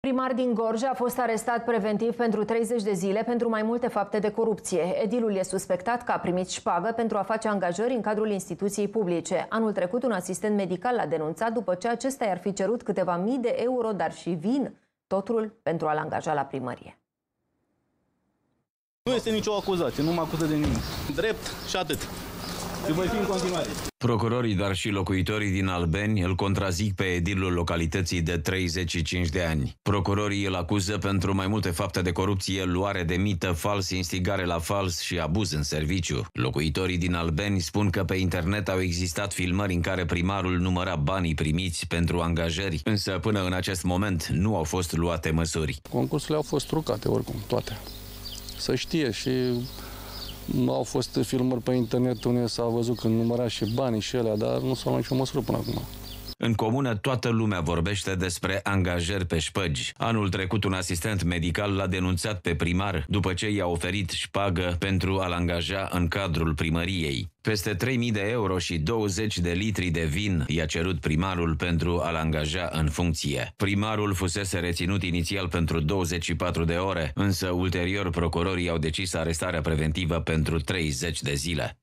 Primar din Gorj a fost arestat preventiv pentru 30 de zile pentru mai multe fapte de corupție. Edilul e suspectat că a primit șpagă pentru a face angajări în cadrul instituției publice. Anul trecut, un asistent medical l-a denunțat după ce acesta i-ar fi cerut câteva mii de euro, dar și vin, totul pentru a-l angaja la primărie. Nu este nicio acuzație, nu mă acuză de nimic. Drept și atât. Și voi fi în continuare. Procurorii, dar și locuitorii din Albeni îl contrazic pe edilul localității de 35 de ani. Procurorii îl acuză pentru mai multe fapte de corupție, luare de mită, fals, instigare la fals și abuz în serviciu. Locuitorii din Albeni spun că pe internet au existat filmări în care primarul număra banii primiți pentru angajări, însă până în acest moment nu au fost luate măsuri. Concursurile au fost trucate oricum, toate. Să știe, și au fost filmări pe internet unde s-a văzut că număra și banii și alea, dar nu s-a luat nicio măsură până acum. În comună, toată lumea vorbește despre angajări pe șpăgi. Anul trecut, un asistent medical l-a denunțat pe primar după ce i-a oferit șpagă pentru a-l angaja în cadrul primăriei. Peste 3.000 de euro și 20 de litri de vin i-a cerut primarul pentru a-l angaja în funcție. Primarul fusese reținut inițial pentru 24 de ore, însă ulterior procurorii au decis arestarea preventivă pentru 30 de zile.